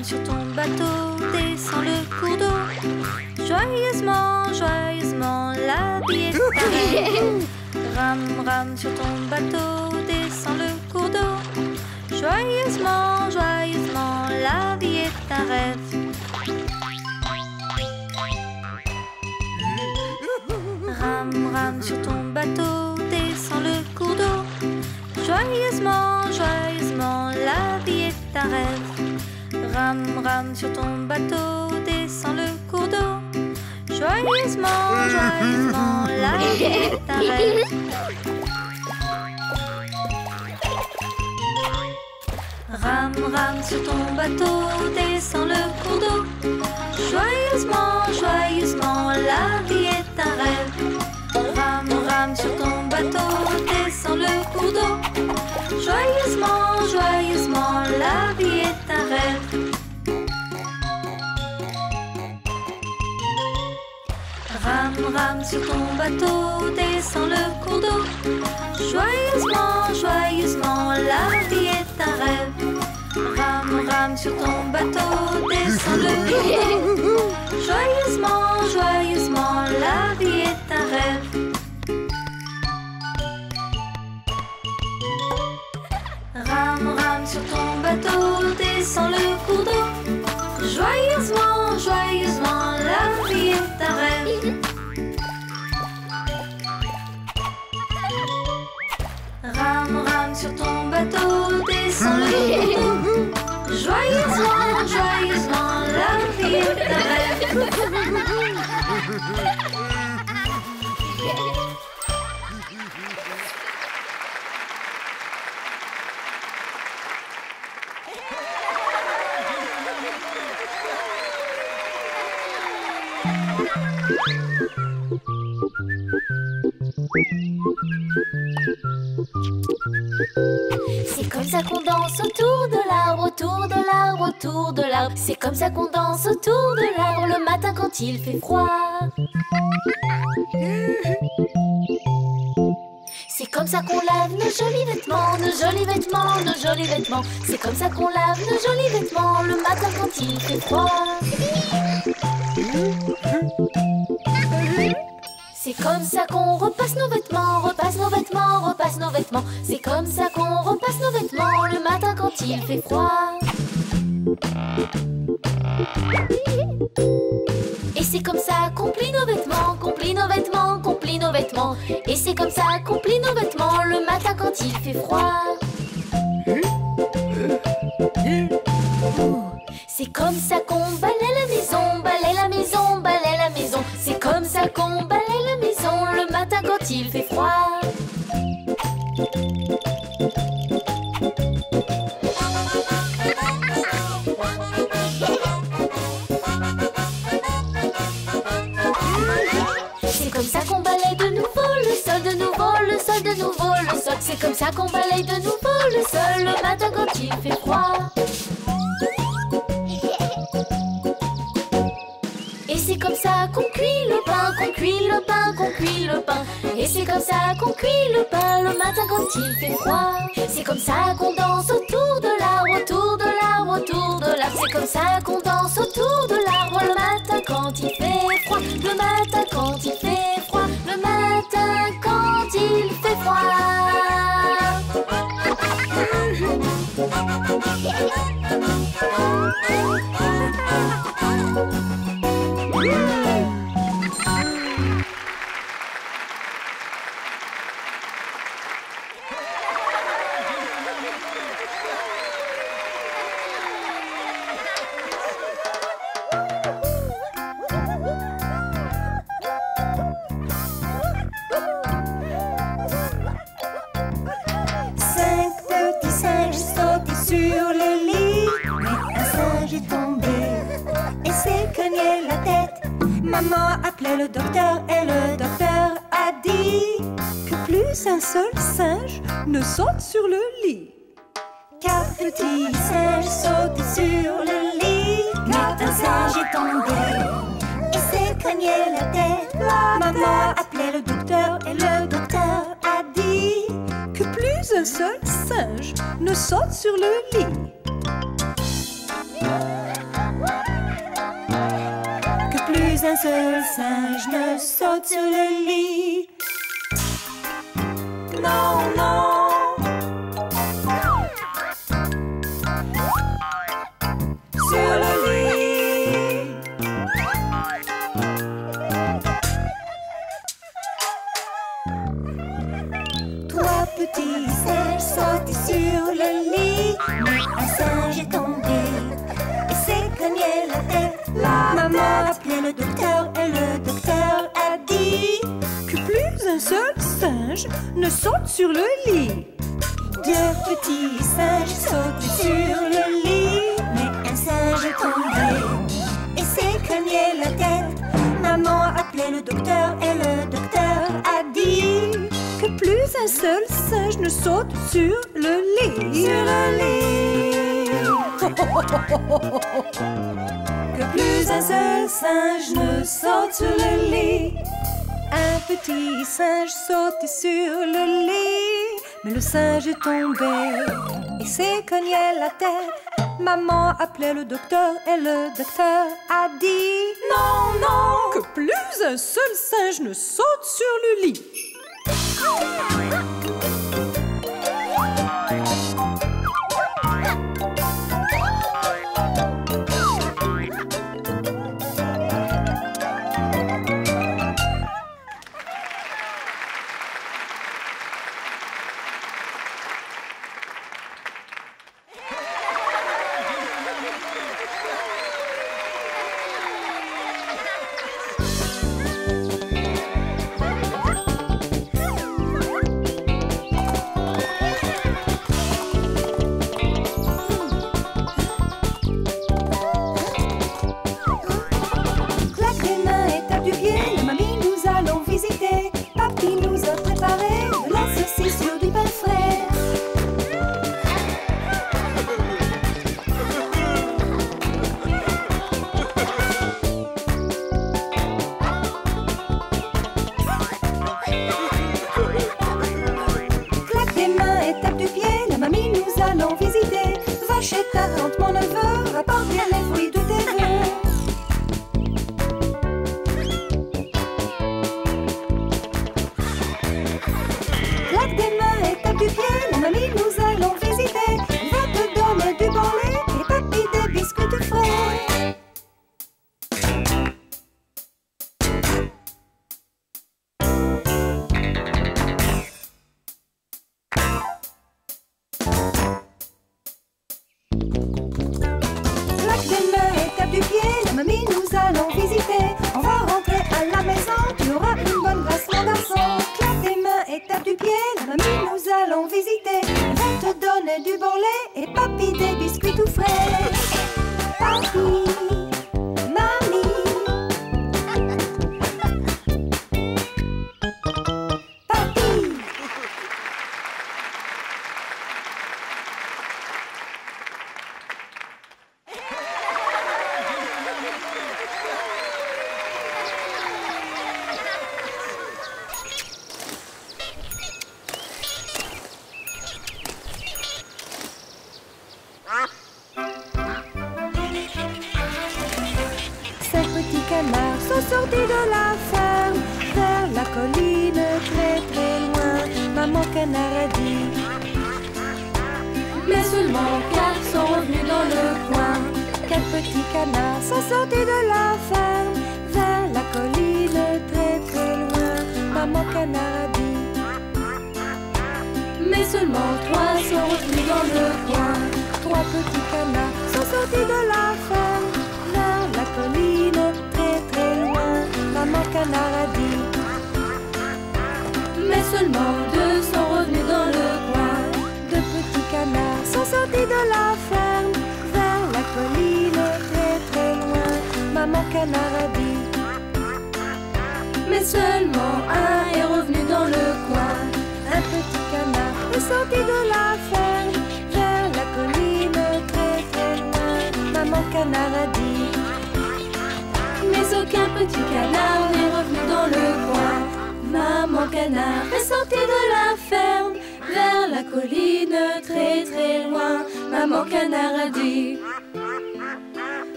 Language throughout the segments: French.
Ram sur ton bateau, descends le cours d'eau. Joyeusement, joyeusement, la vie est un rêve. Ram sur ton bateau, descends le cours d'eau. Joyeusement, joyeusement, la vie est un rêve. Ram sur ton bateau, descends le cours d'eau. Joyeusement, joyeusement, la vie est un rêve. Ram sur ton bateau, descends le cours d'eau. Joyeusement, joyeusement, la vie est un rêve. Ram sur ton bateau, descends le cours d'eau. Joyeusement, joyeusement, la vie est un rêve. Ram sur ton bateau, descends le cours d'eau. Joyeusement, joyeusement, la vie est un rêve. Ram sur ton bateau, descends le cours d'eau. Joyeusement, joyeusement, la vie est un rêve. Ram sur ton bateau, descends le cours d'eau. Joyeusement, joyeusement, la vie est un rêve. Ram sur ton bateau, descends le cours d'eau. Joyeusement, joyeusement, la vie est un rêve. Ram sur ton bateau, descends le cours d'eau. Joyeusement, joyeusement, la vie est un rêve. C'est comme ça qu'on danse autour de l'arbre, autour de l'arbre, autour de l'arbre. C'est comme ça qu'on danse autour de l'arbre le matin quand il fait froid. C'est comme ça qu'on lave nos jolis vêtements, nos jolis vêtements, nos jolis vêtements. C'est comme ça qu'on lave nos jolis vêtements le matin quand il fait froid. C'est comme ça qu'on repasse nos vêtements, repasse nos vêtements, repasse nos vêtements. C'est comme ça qu'on repasse nos vêtements le matin quand il fait froid. Et c'est comme ça qu'on plie nos vêtements, qu'on plie nos vêtements, qu'on plie nos vêtements. Et c'est comme ça qu'on plie nos vêtements le matin quand il fait froid. C'est comme ça qu'on balaie la maison, balaie la maison, balaie la maison. C'est comme ça qu'on balaie la maison le matin quand il fait froid. C'est comme ça qu'on balaye de nouveau le sol, de nouveau le sol, de nouveau le sol. C'est comme ça qu'on balaye de nouveau le sol le matin quand il fait froid. Et c'est comme ça qu'on cuit le pain, qu'on cuit le pain, qu'on cuit le pain. Et c'est comme ça qu'on cuit le pain le matin quand il fait froid. C'est comme ça qu'on danse autour de l'arbre, autour de l'arbre, autour de l'arbre. C'est comme ça qu'on danse autour de l'arbre le matin quand il fait froid. Le matin quand il fait froid, le matin quand il fait froid. Maman appelait le docteur et le docteur a dit que plus un seul singe ne saute sur le lit. 4 petits singes sautaient sur le lit, mais un singe est tombé et s'est cogné la tête. Maman appelait le docteur et le docteur a dit que plus un seul singe ne saute sur le lit. seul singe ne saute sur le lit. Non, non. Sur le lit. Trois petits singes sautaient sur le lit, mais un singe est tombé et s'est cogné la tête. La maman appelait le docteur et le docteur a dit que plus un seul singe ne saute sur le lit. Deux petits singes sautaient sur le lit, mais un singe est tombé et s'est cogné la tête. Maman appelait le docteur et le docteur a dit que plus un seul singe ne saute sur le lit. Sur le lit. Que plus un seul singe ne saute sur le lit. Un petit singe sautait sur le lit, mais le singe est tombé et s'est cogné la tête. Maman appelait le docteur et le docteur a dit non, non, que plus un seul singe ne saute sur le lit.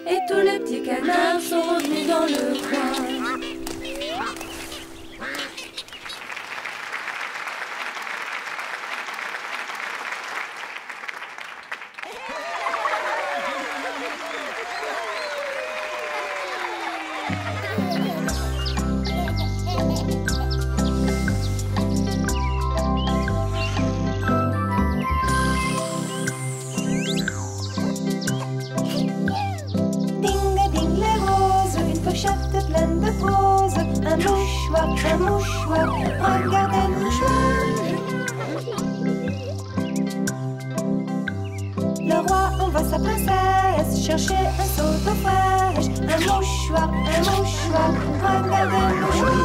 et tous les petits canards sont revenus dans le coin. Pleine de prose, un mouchoir, regarde un mouchoir. Le roi envoie sa princesse chercher un seau d'eau fraîche. Un mouchoir, regarde un mouchoir.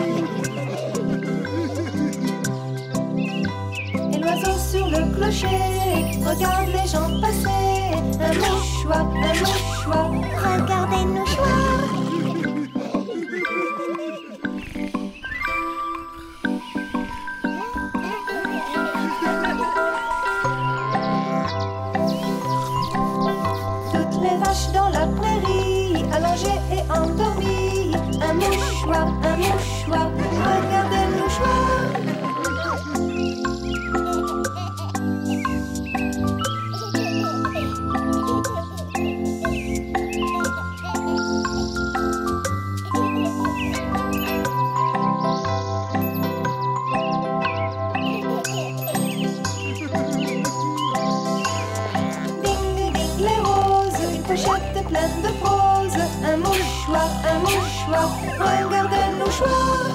Et l'oiseau sur le clocher regarde les gens passer. Un mouchoir, regarde un mouchoir. Dans la prairie, allongée et endormie. Un mouchoir, regarde un mouchoir. Pleine de prose, un mouchoir, regarde un mouchoir.